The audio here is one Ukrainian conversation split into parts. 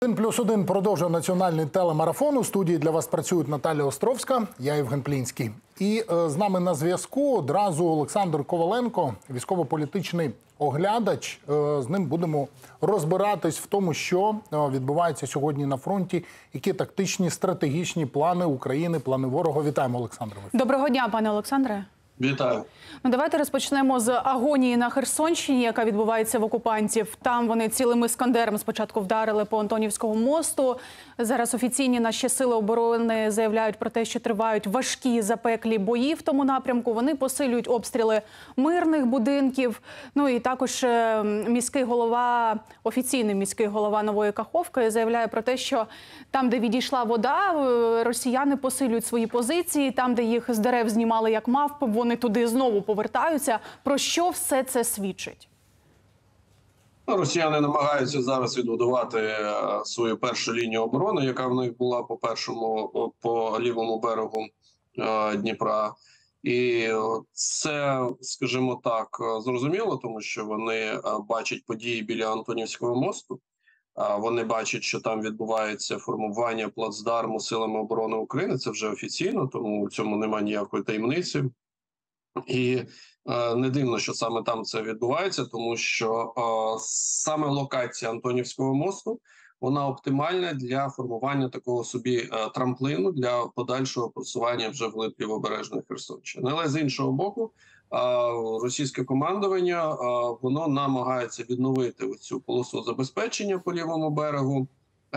1+1 продовжує національний телемарафон. У студії для вас працюють Наталя Островська, я Євген Плінський. І з нами на зв'язку одразу Олександр Коваленко, військово-політичний оглядач. З ним будемо розбиратись в тому, що відбувається сьогодні на фронті, які тактичні, стратегічні плани України, плани ворога. Вітаємо, Олександре. Доброго дня, пане Олександре. Вітаю. Ну, давайте розпочнемо з агонії на Херсонщині, яка відбувається в окупантів. Там вони цілим іскандером спочатку вдарили по Антонівському мосту. Зараз офіційні наші сили оборони заявляють про те, що тривають важкі запеклі бої в тому напрямку. Вони посилюють обстріли мирних будинків. Ну і також міський голова, офіційний міський голова Нової Каховки заявляє про те, що там, де відійшла вода, росіяни посилюють свої позиції. Там, де їх з дерев знімали як мавпи, вони туди знову повертаються. Про що все це свідчить? Росіяни намагаються зараз відбудувати свою першу лінію оборони, яка в них була по лівому берегу Дніпра. І це, скажімо так, зрозуміло, тому що вони бачать події біля Антонівського мосту. Вони бачать, що там відбувається формування плацдарму силами оборони України. Це вже офіційно, тому у цьому немає ніякої таємниці. І не дивно, що саме там це відбувається, тому що саме локація Антонівського мосту, вона оптимальна для формування такого собі трамплину для подальшого просування вже в Лівобережної Херсонщини. Але з іншого боку, російське командування, воно намагається відновити цю полосу забезпечення по лівому берегу,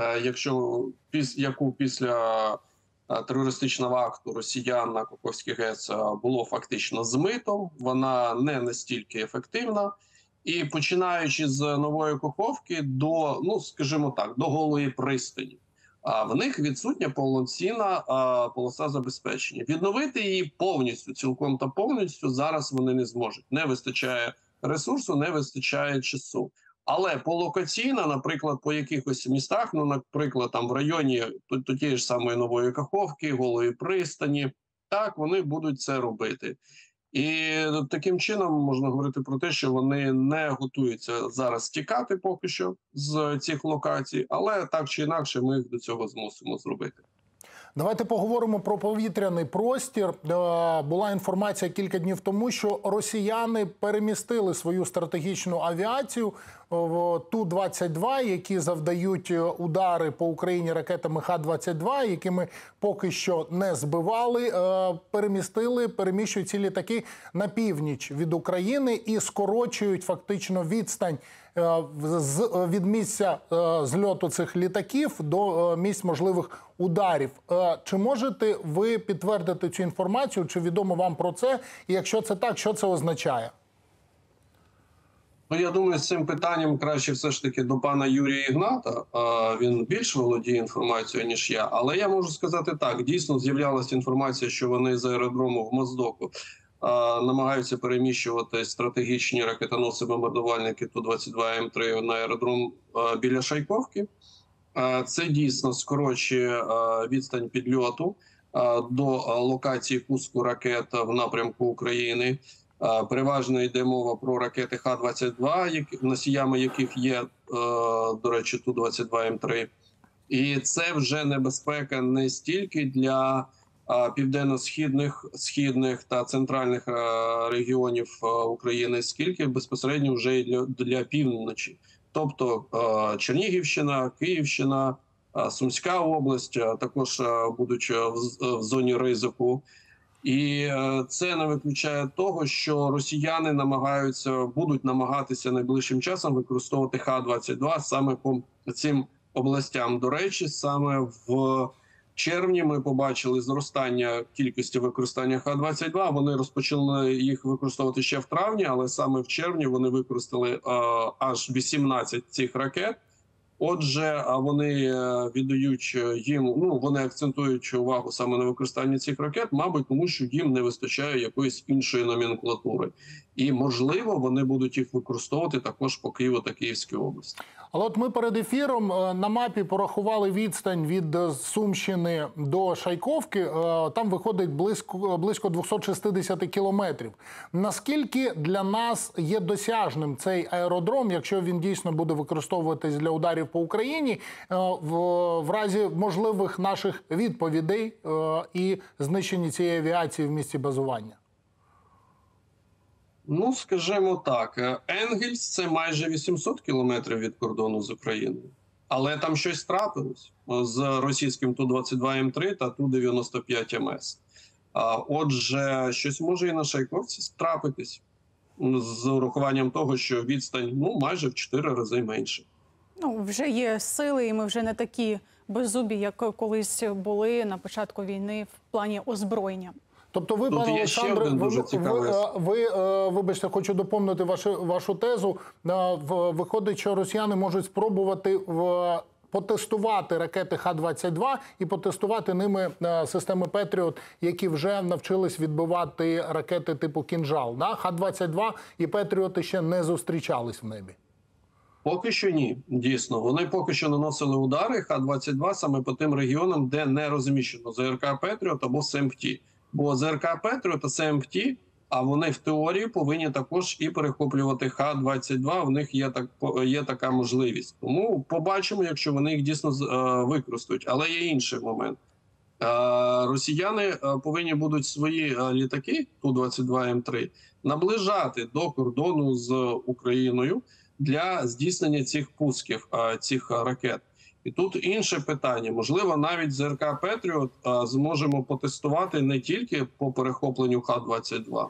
яку після терористичного акту росіян на Каховський ГЕС було фактично змито, вона не настільки ефективна. І починаючи з Нової Каховки до, ну скажімо так, до Голої пристані, в них відсутня повноцінна полоса забезпечення. Відновити її повністю, цілком та повністю зараз вони не зможуть. Не вистачає ресурсу, не вистачає часу. Але полокаційно, наприклад, по якихось містах, ну, наприклад, там в районі тієї ж самої Нової Каховки, Голої пристані, так, вони будуть це робити. І таким чином можна говорити про те, що вони не готуються зараз тікати поки що з цих локацій, але так чи інакше ми їх до цього змусимо зробити. Давайте поговоримо про повітряний простір. Була інформація кілька днів тому, що росіяни перемістили свою стратегічну авіацію в Ту-22, які завдають удари по Україні ракетами Х-22, якими поки що не збивали. Переміщують ці літаки на північ від України і скорочують фактично відстань від місця зльоту цих літаків до місць можливих ударів. Чи можете ви підтвердити цю інформацію, чи відомо вам про це? І якщо це так, що це означає? Ну, я думаю, з цим питанням краще все ж таки до пана Юрія Ігната. Він більш володіє інформацією, ніж я. Але я можу сказати так, дійсно з'являлася інформація, що вони з аеродрому в Моздоку намагаються переміщувати стратегічні ракетоносці-бомбардувальники Ту-22М3 на аеродром біля Шайковки. Це дійсно скорочує відстань підльоту до локації пуску ракет в напрямку України. Переважно йде мова про ракети Х-22, носіями яких є, до речі, Ту-22М3. І це вже небезпека не стільки для південно-східних, східних та центральних регіонів України, скільки безпосередньо вже і для півночі. Тобто Чернігівщина, Київщина, Сумська область також будуть в зоні ризику. І це не виключає того, що росіяни будуть намагатися найближчим часом використовувати Х-22 саме по цим областям. До речі, саме в червні ми побачили зростання кількості використання Х-22. Вони розпочали їх використовувати ще в травні, але саме в червні вони використали аж 18 цих ракет. Отже, вони віддають їм, ну, вони акцентують увагу саме на використанні цих ракет, мабуть, тому що їм не вистачає якоїсь іншої номенклатури. І, можливо, вони будуть їх використовувати також по Києву та Київській області. Але от ми перед ефіром на мапі порахували відстань від Сумщини до Шайковки. Там виходить близько 260 кілометрів. Наскільки для нас є досяжним цей аеродром, якщо він дійсно буде використовуватись для ударів по Україні, в разі можливих наших відповідей і знищення цієї авіації в місці базування? Ну, скажімо так, Енгельс – це майже 800 кілометрів від кордону з Україною. Але там щось трапилось з російським Ту-22М3 та Ту-95МС. Отже, щось може і на Шайковці трапитись з урахуванням того, що відстань майже в 4 рази менше. Ну, вже є сили, і ми вже не такі беззубі, як колись були на початку війни в плані озброєння. Тобто ви, пане Олександре, вибачте, хочу доповнити вашу тезу. Виходить, що росіяни можуть спробувати потестувати ракети Х-22 і потестувати ними системи «Петріот», які вже навчились відбивати ракети типу «Кінжал». Х-22 і «Петріоти» ще не зустрічались в небі. Поки що ні, дійсно. Вони поки що наносили удари Х-22 саме по тим регіонам, де не розміщено ЗРК «Петріот» або СМПТ. Бо ЗРК «Петріот» та СМПТ, а вони в теорії повинні також і перехоплювати Х-22, в них є така можливість. Тому побачимо, якщо вони їх дійсно використають. Але є інший момент. Росіяни повинні будуть свої літаки Ту-22М3 наближати до кордону з Україною для здійснення цих пусків, цих ракет. І тут інше питання. Можливо, навіть ЗРК «Петріот» зможемо потестувати не тільки по перехопленню Х-22.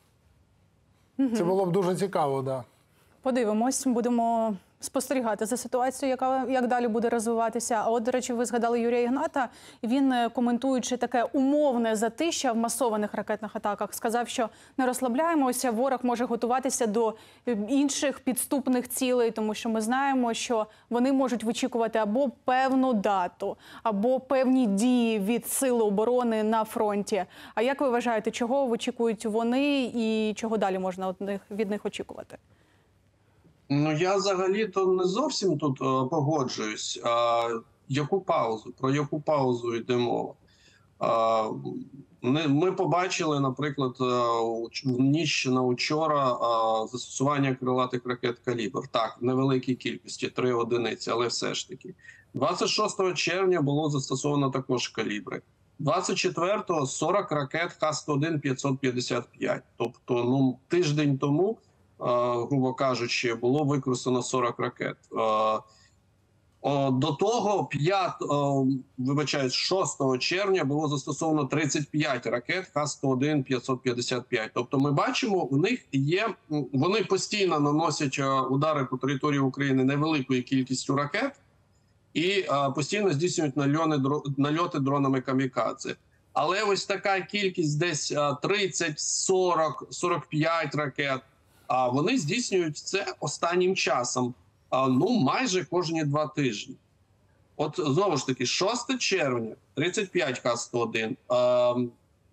Це було б дуже цікаво, так. Подивимось, будемо спостерігати за ситуацією, як далі буде розвиватися. А от, до речі, ви згадали Юрія Ігната. Він, коментуючи таке умовне затища в масованих ракетних атаках, сказав, що не розслабляємося, ворог може готуватися до інших підступних цілей, тому що ми знаємо, що вони можуть вичікувати або певну дату, або певні дії від сил оборони на фронті. А як ви вважаєте, чого вичікують вони і чого далі можна від них очікувати? Ну, я взагалі-то не зовсім тут погоджуюсь. Про яку паузу йде мова? Ми побачили, наприклад, в ніч на вчора застосування крилатих ракет «Калібр». Так, в невеликій кількості, 3 одиниці, але все ж таки. 26 червня було застосовано також «Калібри». 24-го 40 ракет Х-101-555. Тобто, тиждень тому, грубо кажучи, було використано 40 ракет. До того 6 червня було застосовано 35 ракет Х-101-555. Тобто ми бачимо, вони постійно наносять удари по території України невеликою кількістю ракет і постійно здійснюють нальоти дронами камікадзе. Але ось така кількість десь 30, 40, 45 ракет, а вони здійснюють це останнім часом, майже кожні 2 тижні. От знову ж таки, 6 червня, 35 Х-101,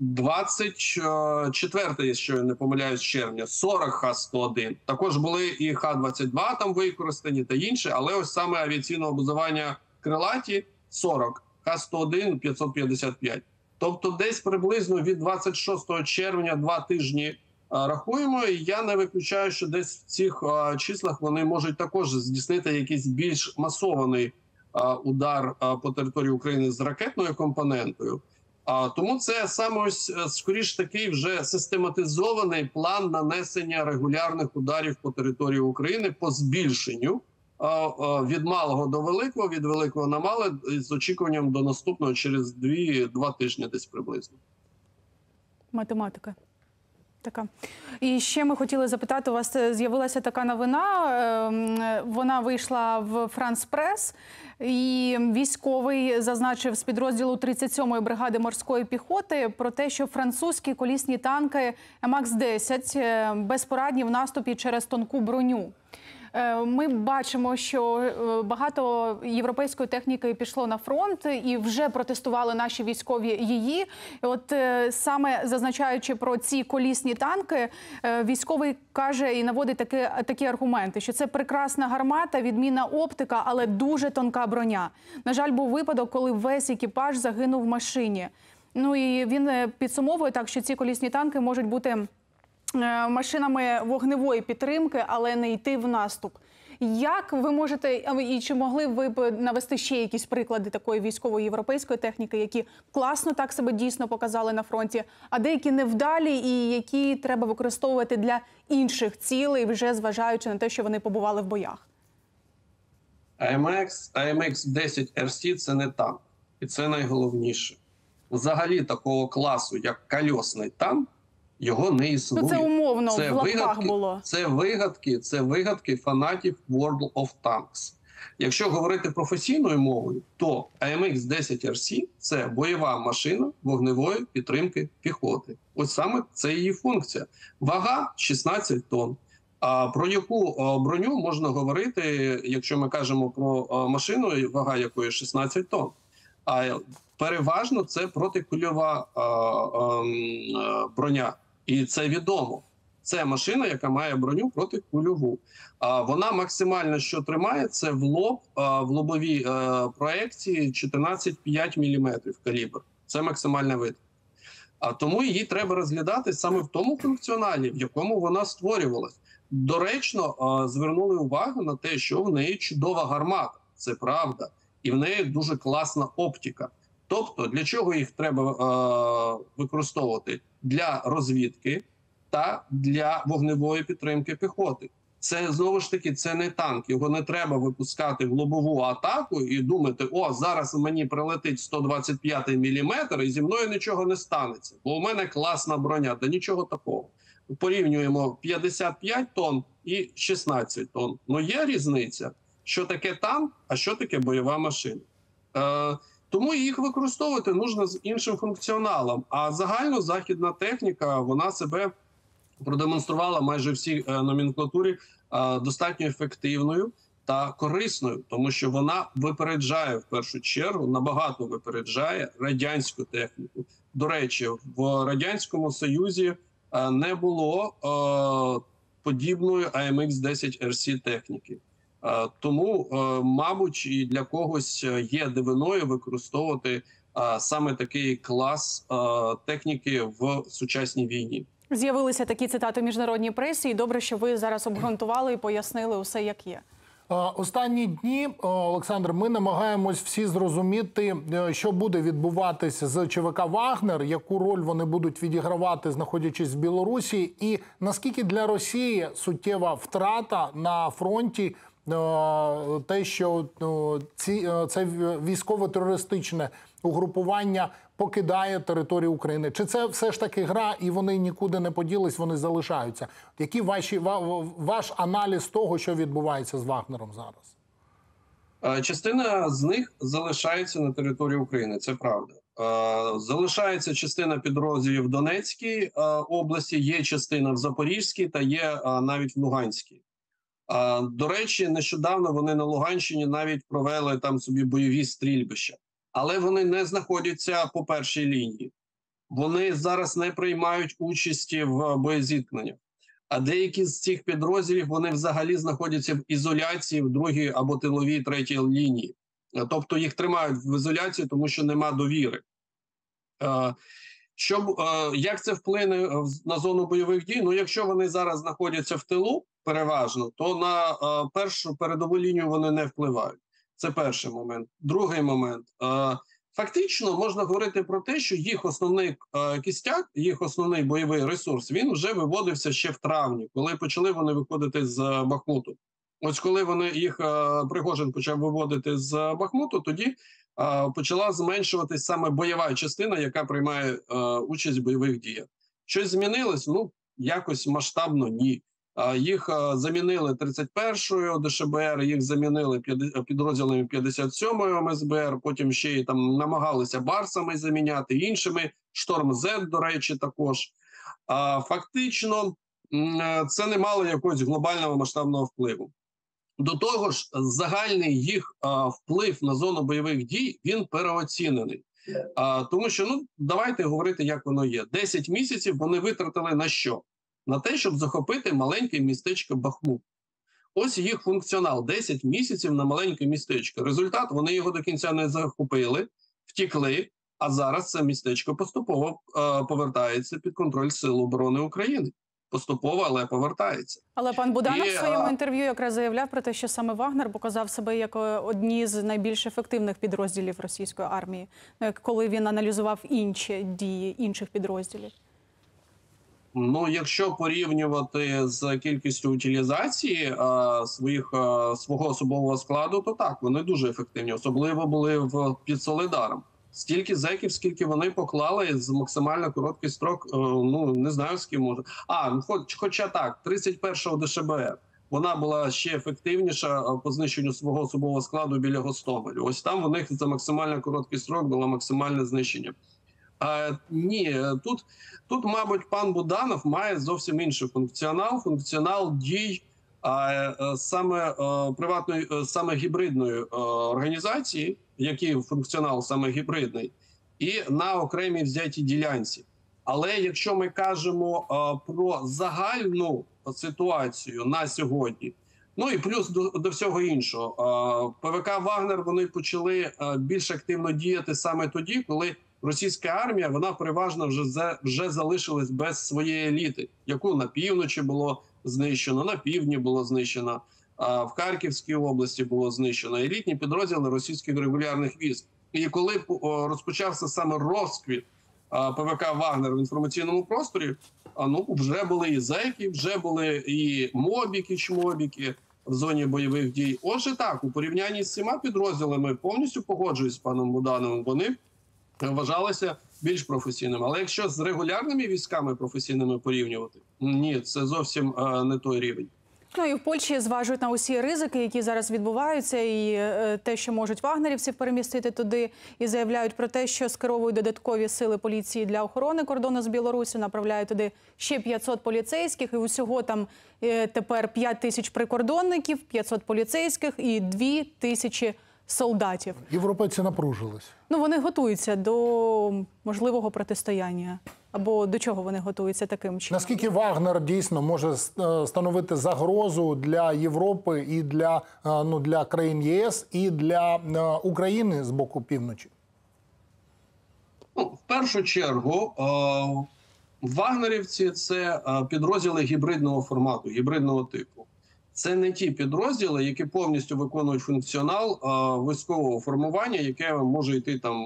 24, якщо я не помиляюсь, червня, 40 Х-101. Також були і Х-22 там використані та інші, але ось саме авіаційного базування крилаті 40, Х-101-555. Тобто десь приблизно від 26 червня 2 тижні рахуємо, і я не виключаю, що десь в цих числах вони можуть також здійснити якийсь більш масований удар по території України з ракетною компонентою. Тому це саме ось скоріш такий вже систематизований план нанесення регулярних ударів по території України по збільшенню від малого до великого, від великого на мале, з очікуванням до наступного через 2 тижні десь приблизно. Математика. Така. І ще ми хотіли запитати, у вас з'явилася така новина, вона вийшла в «Франс Прес», і військовий зазначив з підрозділу 37-ї бригади морської піхоти про те, що французькі колісні танки МАКС-10 безпорадні в наступі через тонку броню. Ми бачимо, що багато європейської техніки пішло на фронт і вже протестували наші військові її. От саме зазначаючи про ці колісні танки, військовий каже і наводить такі аргументи, що це прекрасна гармата, відмінна оптика, але дуже тонка броня. На жаль, був випадок, коли весь екіпаж загинув в машині. Ну і він підсумовує так, що ці колісні танки можуть бути машинами вогневої підтримки, але не йти в наступ. Як ви можете, і чи могли ви б навести ще якісь приклади такої військової європейської техніки, які класно так себе дійсно показали на фронті, а деякі невдалі і які треба використовувати для інших цілей, вже зважаючи на те, що вони побували в боях? AMX-10 RC – це не танк. І це найголовніше. Взагалі такого класу, як кольосний танк, його не існує. Ну, це умовно, в лапках було. Це вигадки фанатів World of Tanks. Якщо говорити професійною мовою, то AMX-10 RC – це бойова машина вогневої підтримки піхоти. Ось саме це її функція. Вага – 16 тонн. А про яку броню можна говорити, якщо ми кажемо про машину, вага якої 16 тонн? А переважно це протикульова броня. І це відомо. Це машина, яка має броню протикульову. Вона максимально, що тримає, це в лобовій проекції 14,5 мм калібр. Це максимальна вид. Тому її треба розглядати саме в тому функціоналі, в якому вона створювалась. Доречно, звернули увагу на те, що в неї чудова гармата. Це правда. І в неї дуже класна оптика. Тобто, для чого їх треба використовувати? Для розвідки та для вогневої підтримки піхоти. Це, знову ж таки, це не танк. Його не треба випускати в лобову атаку і думати, о, зараз мені прилетить 125 мм і зі мною нічого не станеться. Бо у мене класна броня. Та нічого такого. Порівнюємо 55 тонн і 16 тонн. Ну, є різниця, що таке танк, а що таке бойова машина. Тому їх використовувати нужно з іншим функціоналом. А загально західна техніка, вона себе продемонструвала майже всій номенклатурі достатньо ефективною та корисною, тому що вона випереджає, в першу чергу, набагато випереджає радянську техніку. До речі, в Радянському Союзі не було подібної AMX-10 RC техніки. Тому, мабуть, і для когось є дивиною використовувати саме такий клас техніки в сучасній війні. З'явилися такі цитати в міжнародній пресі, і добре, що ви зараз обґрунтували і пояснили усе, як є. Останні дні, Олександр, ми намагаємось всі зрозуміти, що буде відбуватися з ЧВК «Вагнер», яку роль вони будуть відігравати, знаходячись в Білорусі, і наскільки для Росії суттєва втрата на фронті те, що це військово-терористичне угрупування покидає територію України. Чи це все ж таки гра, і вони нікуди не поділись, вони залишаються? Який ваш аналіз того, що відбувається з Вагнером зараз? Частина з них залишається на території України, це правда. Залишається частина підрозділів в Донецькій області, є частина в Запорізькій та є навіть в Луганській. До речі, нещодавно вони на Луганщині навіть провели там собі бойові стрільбища. Але вони не знаходяться по першій лінії. Вони зараз не приймають участі в боєзіткненнях. А деякі з цих підрозділів, вони взагалі знаходяться в ізоляції в другій або тиловій, третій лінії. Тобто їх тримають в ізоляції, тому що нема довіри. Як це вплине на зону бойових дій? Ну, якщо вони зараз знаходяться в тилу, переважно, то на першу передову лінію вони не впливають. Це перший момент. Другий момент. Фактично можна говорити про те, що їх основний кістяк, їх основний бойовий ресурс, він вже виводився ще в травні, коли почали вони виходити з Бахмуту. Ось коли Пригожин почав виводити з Бахмуту, тоді почала зменшуватись саме бойова частина, яка приймає участь в бойових діях. Щось змінилось? Ну, якось масштабно ні. Їх замінили 31-ю ДШБР, їх замінили підрозділами 57-ї МСБР, потім ще й там намагалися Барсами заміняти, іншими, Шторм-З, до речі, також. Фактично, це не мало якогось глобального масштабного впливу. До того ж, загальний їх вплив на зону бойових дій, він переоцінений. Тому що, давайте говорити, як воно є. 10 місяців вони витратили на що? На те, щоб захопити маленьке містечко Бахмут. Ось їх функціонал. 10 місяців на маленьке містечко. Результат, вони його до кінця не захопили, втікли, а зараз це містечко поступово повертається під контроль Сил оборони України. Поступово, але повертається. Але пан Буданов в своєму інтерв'ю якраз заявляв про те, що саме Вагнер показав себе як одні з найбільш ефективних підрозділів російської армії, коли він аналізував інші дії інших підрозділів. Якщо порівнювати з кількістю утилізації свого особового складу, то так, вони дуже ефективні. Особливо були під Солидаром. Стільки зеків, скільки вони поклали з максимально короткий строк, не знаю, з ким може. Хоча так, 31-го ДШБР. Вона була ще ефективніша по знищенню свого особового складу біля Гостомелю. Ось там у них за максимально короткий строк було максимальне знищення. Ні, тут, мабуть, пан Буданов має зовсім інший функціонал дій саме гібридної організації, який функціонал саме гібридний, і на окремій взятій ділянці. Але якщо ми кажемо про загальну ситуацію на сьогодні, і плюс до всього іншого, ПВК «Вагнер» вони почали більш активно діяти саме тоді, коли російська армія, вона переважно вже залишилась без своєї еліти, яку на півночі було знищено, на півдні було знищено, в Харківській області було знищено елітні підрозділи російських регулярних військ. І коли розпочався саме розквіт ПВК «Вагнер» в інформаційному просторі, вже були і зеки, вже були і мобіки-чмобіки в зоні бойових дій. Отже так, у порівнянні з цими підрозділами повністю погоджуюсь з паном Будановим, вони вважалися більш професійними. Але якщо з регулярними військами професійними порівнювати, ні, це зовсім не той рівень. І в Польщі зважують на усі ризики, які зараз відбуваються, і те, що можуть вагнерівців перемістити туди, і заявляють про те, що скеровують додаткові сили поліції для охорони кордону з Білоруссю, направляють туди ще 500 поліцейських, і усього там тепер 5 тисяч прикордонників, 500 поліцейських і 2 тисячі солдатів. Європейці напружились. Вони готуються до можливого протистояння. Або до чого вони готуються таким чином? Наскільки Вагнер дійсно може становити загрозу для Європи і для країн ЄС, і для України з боку півночі? В першу чергу, вагнерівці – це підрозділи гібридного формату, гібридного типу. Це не ті підрозділи, які повністю виконують функціонал військового формування, яке може йти там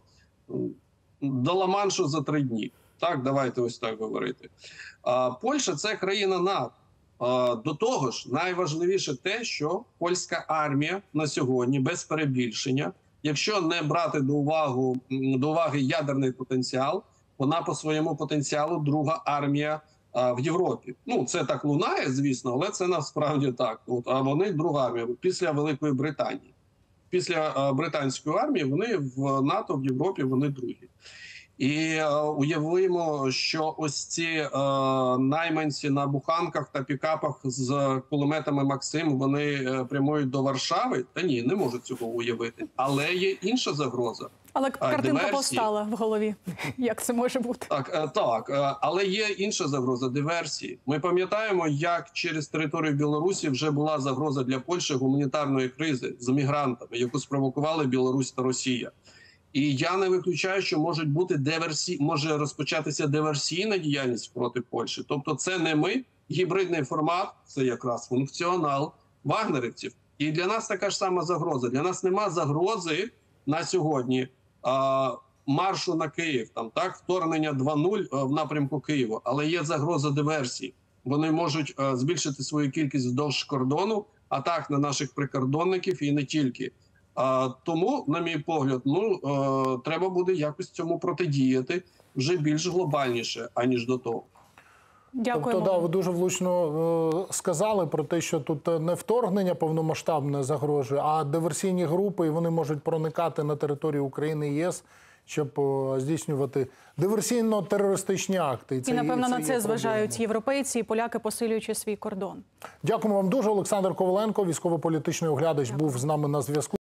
до Ла-Маншу за 3 дні. Так, давайте ось так говорити. Польща – це країна НАТО. До того ж, найважливіше те, що польська армія на сьогодні, без перебільшення, якщо не брати до уваги ядерний потенціал, вона по своєму потенціалу друга армія в Європі. Це так лунає, звісно, але це насправді так. А вони друга армія після Великої Британії. Після британської армії вони в НАТО, в Європі, вони другі. І уявимо, що ось ці найманці на буханках та пікапах з кулеметами «Максим», вони прямують до Варшави? Та ні, не можуть цього уявити. Але є інша загроза. Але картинка постала в голові. Як це може бути? Так, але є інша загроза – диверсії. Ми пам'ятаємо, як через територію Білорусі вже була загроза для Польщі гуманітарної кризи з мігрантами, яку спровокували Білорусь та Росія. І я не виключаю, що може розпочатися диверсійна діяльність проти Польщі. Тобто це не ми, гібридний формат, це якраз функціонал вагнерівців. І для нас така ж сама загроза. Для нас нема загрози на сьогодні маршу на Київ, вторгнення 2.0 в напрямку Києва. Але є загроза диверсії. Вони можуть збільшити свою кількість вздовж кордону, атак на наших прикордонників і не тільки. Тому, на мій погляд, треба буде якось цьому протидіяти вже більш глобальніше, аніж до того. Дякуємо. Тобто, ви дуже влучно сказали про те, що тут не вторгнення повномасштабне загрожує, а диверсійні групи, і вони можуть проникати на територію України і ЄС щоб здійснювати диверсійно-терористичні акти. І, напевно, на є це зважають проблемою. європейці і поляки, посилюючи свій кордон. Дякуємо вам дуже. Олександр Коваленко, військово-політичний оглядач, був з нами на зв'язку.